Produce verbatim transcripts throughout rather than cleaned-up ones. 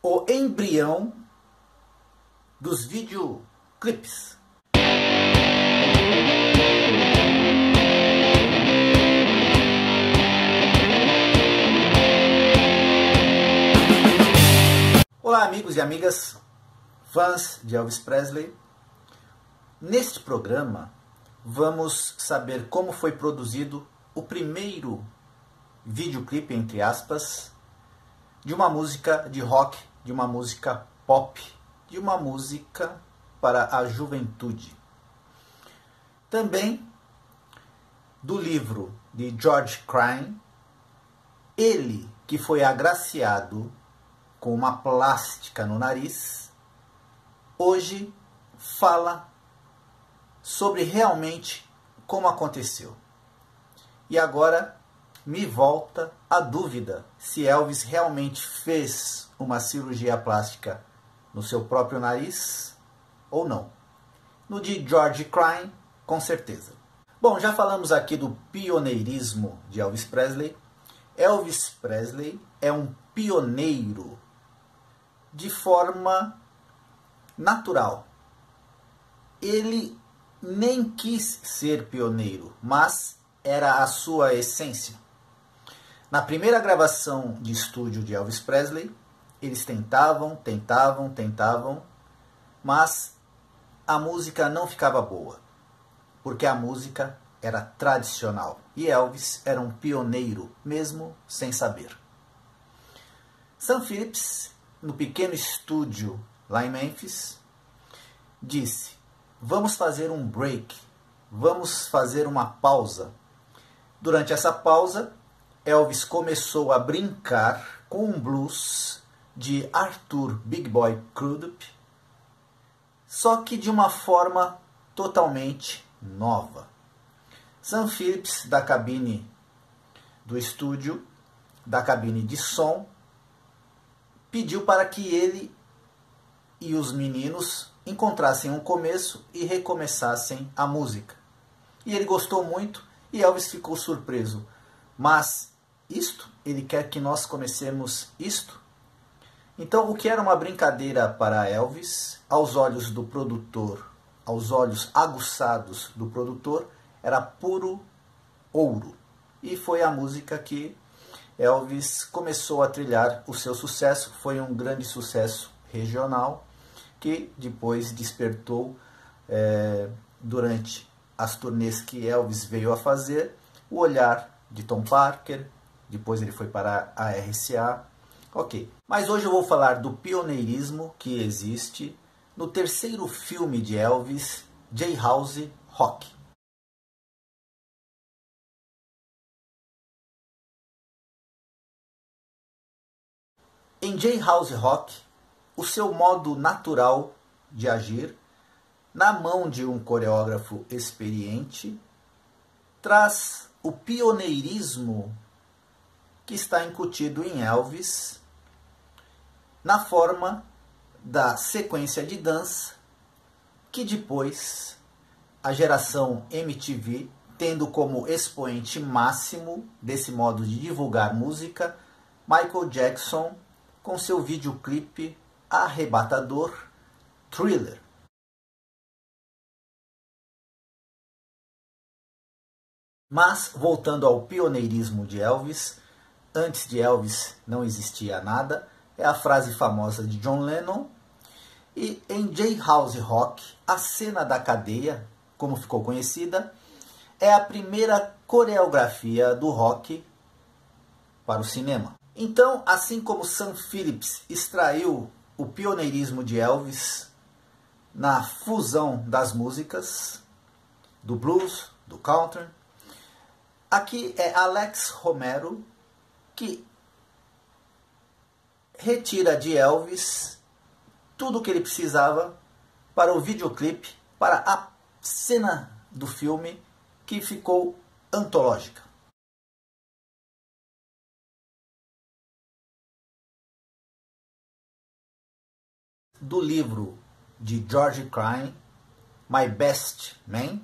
o embrião dos videoclipes. Olá, amigos e amigas, fãs de Elvis Presley. Neste programa, vamos saber como foi produzido o primeiro videoclipe, entre aspas, de uma música de rock, de uma música pop, de uma música para a juventude. Também do livro de George Crine, ele que foi agraciado com uma plástica no nariz, hoje fala sobre realmente como aconteceu. E agora me volta a dúvida se Elvis realmente fez uma cirurgia plástica no seu próprio nariz ou não. No de George Crine, com certeza. Bom, já falamos aqui do pioneirismo de Elvis Presley. Elvis Presley é um pioneiro de forma natural. Ele nem quis ser pioneiro, mas era a sua essência. Na primeira gravação de estúdio de Elvis Presley, eles tentavam, tentavam, tentavam, mas a música não ficava boa, porque a música era tradicional e Elvis era um pioneiro, mesmo sem saber. Sam Phillips, no pequeno estúdio lá em Memphis, disse: vamos fazer um break, vamos fazer uma pausa. Durante essa pausa, Elvis começou a brincar com um blues de Arthur Big Boy Crudup, só que de uma forma totalmente nova. Sam Phillips, da cabine do estúdio, da cabine de som, pediu para que ele e os meninos encontrassem um começo e recomeçassem a música. E ele gostou muito e Elvis ficou surpreso. Mas isto? Ele quer que nós comecemos isto? Então, o que era uma brincadeira para Elvis, aos olhos do produtor, aos olhos aguçados do produtor, era puro ouro. E foi a música que Elvis começou a trilhar o seu sucesso. Foi um grande sucesso regional, que depois despertou, é, durante as turnês que Elvis veio a fazer, o olhar de Tom Parker. Depois ele foi para a R C A. Ok, mas hoje eu vou falar do pioneirismo que existe no terceiro filme de Elvis, Jailhouse Rock. Em Jailhouse Rock, o seu modo natural de agir, na mão de um coreógrafo experiente, traz o pioneirismo que está incutido em Elvis na forma da sequência de dança, que depois a geração M T V, tendo como expoente máximo desse modo de divulgar música, Michael Jackson, com seu videoclipe arrebatador, Thriller. Mas, voltando ao pioneirismo de Elvis, antes de Elvis não existia nada, é a frase famosa de John Lennon. E em Jailhouse Rock, a cena da cadeia, como ficou conhecida, é a primeira coreografia do rock para o cinema. Então, assim como Sam Phillips extraiu o pioneirismo de Elvis na fusão das músicas, do blues, do country, aqui é Alex Romero que retira de Elvis tudo o que ele precisava para o videoclipe, para a cena do filme, que ficou antológica. Do livro de George Crine, My Best Man,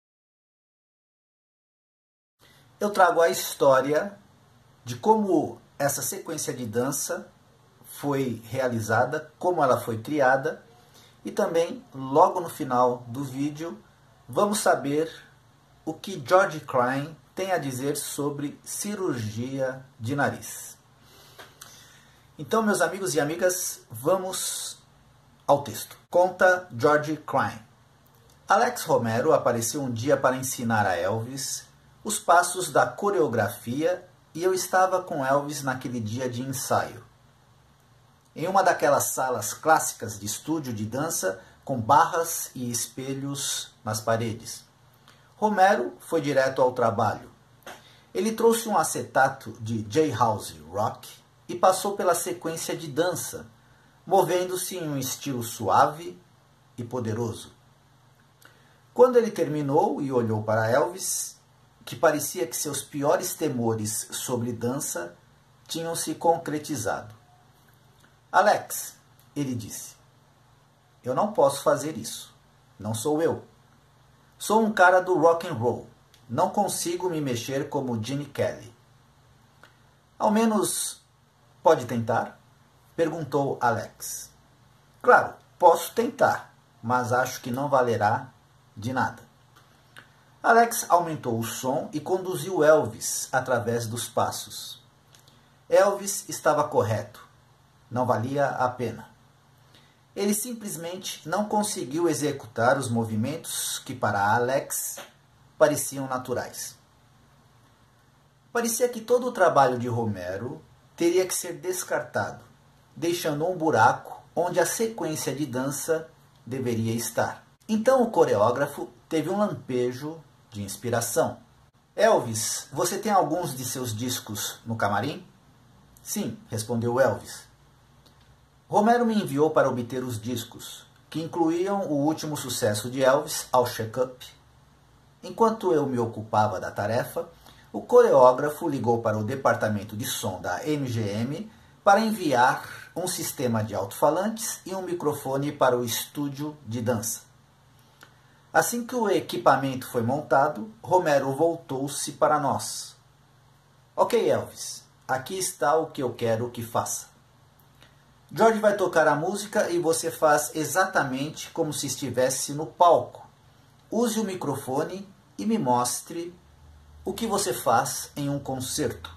eu trago a história de como essa sequência de dança foi realizada, como ela foi criada, e também, logo no final do vídeo, vamos saber o que George Crine tem a dizer sobre cirurgia de nariz. Então, meus amigos e amigas, vamos ao texto. Conta George Crine. Alex Romero apareceu um dia para ensinar a Elvis os passos da coreografia e eu estava com Elvis naquele dia de ensaio. Em uma daquelas salas clássicas de estúdio de dança com barras e espelhos nas paredes. Romero foi direto ao trabalho. Ele trouxe um acetato de Jailhouse Rock e passou pela sequência de dança, movendo-se em um estilo suave e poderoso. Quando ele terminou e olhou para Elvis, que parecia que seus piores temores sobre dança tinham se concretizado. Alex, ele disse, eu não posso fazer isso. Não sou eu. Sou um cara do rock and roll. Não consigo me mexer como Gene Kelly. Ao menos pode tentar? Perguntou Alex. Claro, posso tentar, mas acho que não valerá de nada. Alex aumentou o som e conduziu Elvis através dos passos. Elvis estava correto. Não valia a pena. Ele simplesmente não conseguiu executar os movimentos que para Alex pareciam naturais. Parecia que todo o trabalho de Romero teria que ser descartado, deixando um buraco onde a sequência de dança deveria estar. Então o coreógrafo teve um lampejo de inspiração. Elvis, você tem alguns de seus discos no camarim? Sim, respondeu Elvis. Romero me enviou para obter os discos, que incluíam o último sucesso de Elvis, All Shook Up. Enquanto eu me ocupava da tarefa, o coreógrafo ligou para o departamento de som da M G M para enviar um sistema de alto-falantes e um microfone para o estúdio de dança. Assim que o equipamento foi montado, Romero voltou-se para nós. Ok, Elvis, aqui está o que eu quero que faça. George vai tocar a música e você faz exatamente como se estivesse no palco. Use o microfone e me mostre o que você faz em um concerto.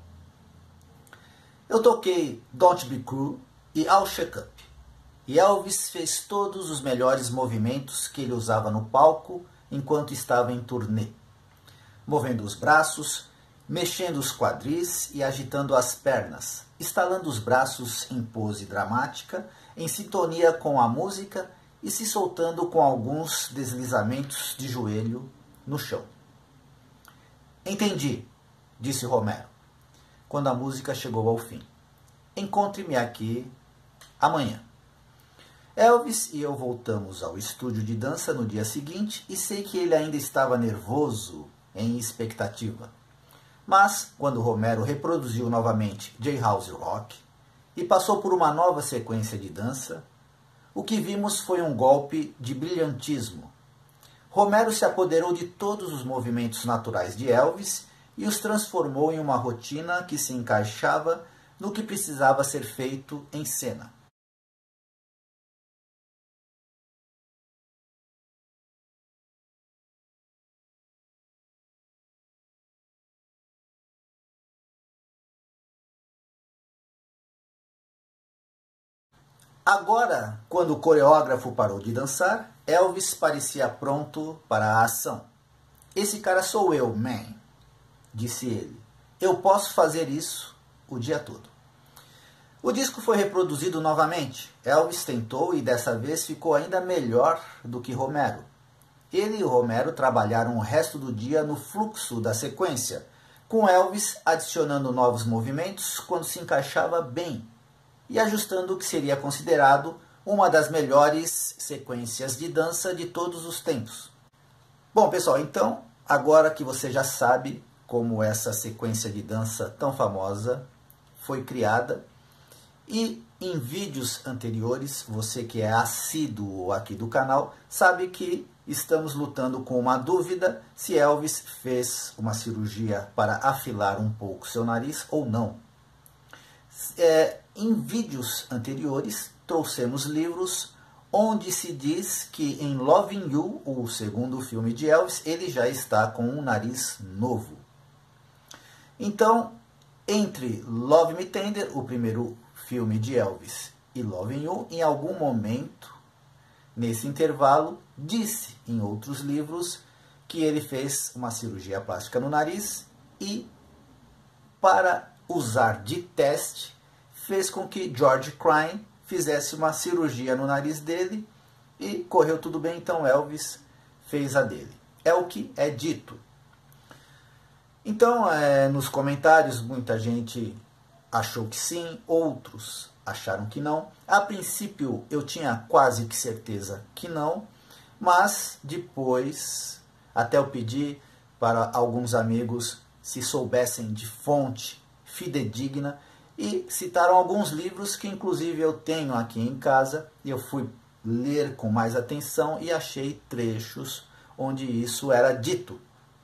Eu toquei Don't Be Cruel e All Shook Up. E Elvis fez todos os melhores movimentos que ele usava no palco enquanto estava em turnê. Movendo os braços, mexendo os quadris e agitando as pernas, estalando os braços em pose dramática, em sintonia com a música e se soltando com alguns deslizamentos de joelho no chão. Entendi, disse Romero, quando a música chegou ao fim. Encontre-me aqui amanhã. Elvis e eu voltamos ao estúdio de dança no dia seguinte e sei que ele ainda estava nervoso, em expectativa. Mas, quando Romero reproduziu novamente Jailhouse Rock e passou por uma nova sequência de dança, o que vimos foi um golpe de brilhantismo. Romero se apoderou de todos os movimentos naturais de Elvis e os transformou em uma rotina que se encaixava no que precisava ser feito em cena. Agora, quando o coreógrafo parou de dançar, Elvis parecia pronto para a ação. Esse cara sou eu, man, disse ele. Eu posso fazer isso o dia todo. O disco foi reproduzido novamente. Elvis tentou e dessa vez ficou ainda melhor do que Romero. Ele e Romero trabalharam o resto do dia no fluxo da sequência, com Elvis adicionando novos movimentos quando se encaixava bem e ajustando o que seria considerado uma das melhores sequências de dança de todos os tempos. Bom, pessoal, então, agora que você já sabe como essa sequência de dança tão famosa foi criada, e em vídeos anteriores, você que é assíduo aqui do canal, sabe que estamos lutando com uma dúvida se Elvis fez uma cirurgia para afilar um pouco seu nariz ou não. é, em vídeos anteriores trouxemos livros onde se diz que em Loving You, o segundo filme de Elvis, ele já está com um nariz novo. Então, entre Love Me Tender, o primeiro filme de Elvis, e Loving You, em algum momento, nesse intervalo, disse em outros livros que ele fez uma cirurgia plástica no nariz e, para usar de teste, fez com que George Crine fizesse uma cirurgia no nariz dele e correu tudo bem, então Elvis fez a dele. É o que é dito. Então, é, nos comentários, muita gente achou que sim, outros acharam que não. A princípio, eu tinha quase que certeza que não, mas depois, até eu pedi para alguns amigos se soubessem de fonte fidedigna, e citaram alguns livros que inclusive eu tenho aqui em casa, e eu fui ler com mais atenção e achei trechos onde isso era dito.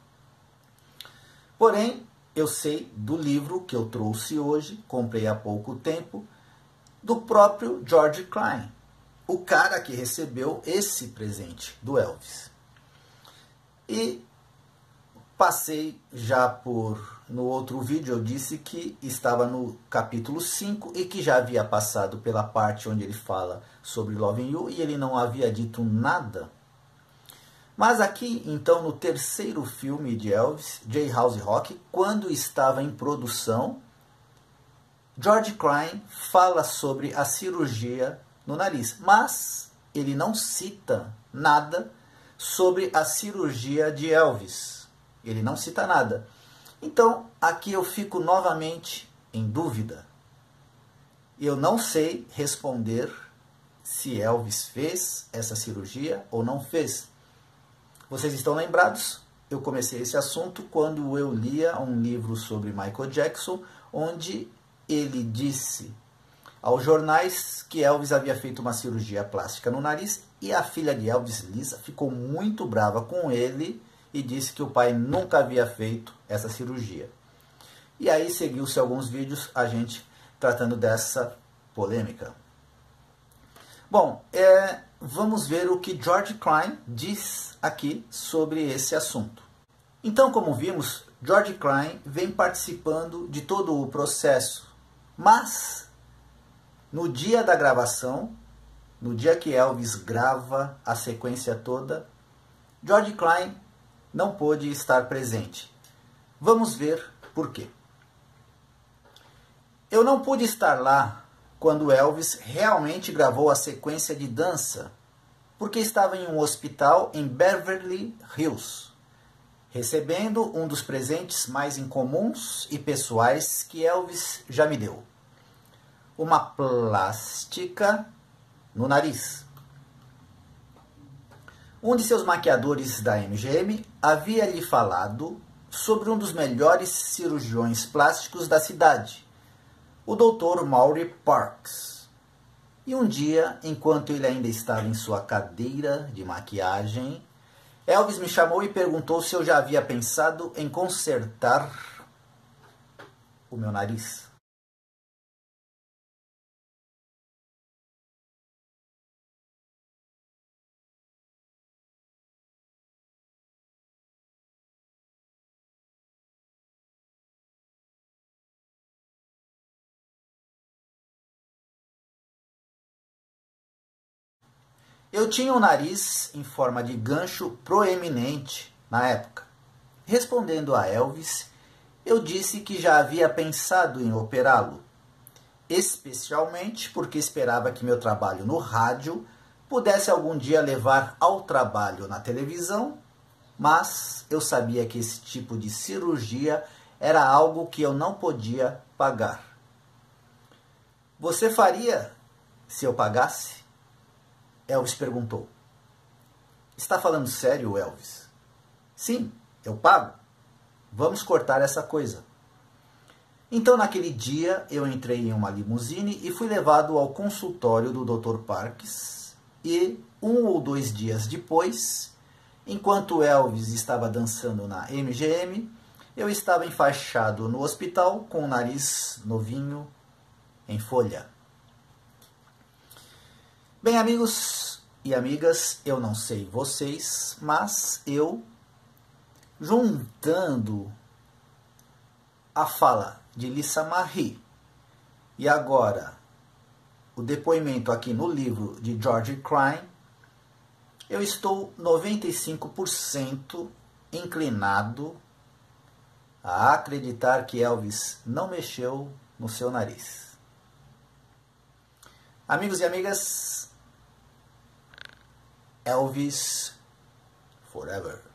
Porém, eu sei do livro que eu trouxe hoje, comprei há pouco tempo, do próprio George Crine, o cara que recebeu esse presente do Elvis. E passei já por... No outro vídeo eu disse que estava no capítulo cinco e que já havia passado pela parte onde ele fala sobre Loving You e ele não havia dito nada. Mas aqui, então, no terceiro filme de Elvis, Jailhouse Rock, quando estava em produção, George Crine fala sobre a cirurgia no nariz, mas ele não cita nada sobre a cirurgia de Elvis. Ele não cita nada. Então, aqui eu fico novamente em dúvida. Eu não sei responder se Elvis fez essa cirurgia ou não fez. Vocês estão lembrados? Eu comecei esse assunto quando eu lia um livro sobre Michael Jackson, onde ele disse aos jornais que Elvis havia feito uma cirurgia plástica no nariz e a filha de Elvis, Lisa, ficou muito brava com ele e disse que o pai nunca havia feito essa cirurgia. E aí seguiu-se alguns vídeos a gente tratando dessa polêmica. Bom, é, vamos ver o que George Crine diz aqui sobre esse assunto. Então, como vimos, George Crine vem participando de todo o processo, mas no dia da gravação, no dia que Elvis grava a sequência toda, George Crine não pôde estar presente. Vamos ver por quê. Eu não pude estar lá quando Elvis realmente gravou a sequência de dança, porque estava em um hospital em Beverly Hills, recebendo um dos presentes mais incomuns e pessoais que Elvis já me deu. Uma plástica no nariz. Um de seus maquiadores da M G M havia lhe falado sobre um dos melhores cirurgiões plásticos da cidade, o doutor Maury Parks. E um dia, enquanto ele ainda estava em sua cadeira de maquiagem, Elvis me chamou e perguntou se eu já havia pensado em consertar o meu nariz. Eu tinha um nariz em forma de gancho proeminente na época. Respondendo a Elvis, eu disse que já havia pensado em operá-lo, especialmente porque esperava que meu trabalho no rádio pudesse algum dia levar ao trabalho na televisão, mas eu sabia que esse tipo de cirurgia era algo que eu não podia pagar. Você faria se eu pagasse? Elvis perguntou. Está falando sério, Elvis? Sim, eu pago. Vamos cortar essa coisa. Então, naquele dia, eu entrei em uma limusine e fui levado ao consultório do doutor Parks. E um ou dois dias depois, enquanto Elvis estava dançando na M G M, eu estava enfaixado no hospital com o nariz novinho em folha. Bem, amigos e amigas, eu não sei vocês, mas eu, juntando a fala de Lisa Marie e agora o depoimento aqui no livro de George Crine, eu estou noventa e cinco por cento inclinado a acreditar que Elvis não mexeu no seu nariz. Amigos e amigas, Elvis forever.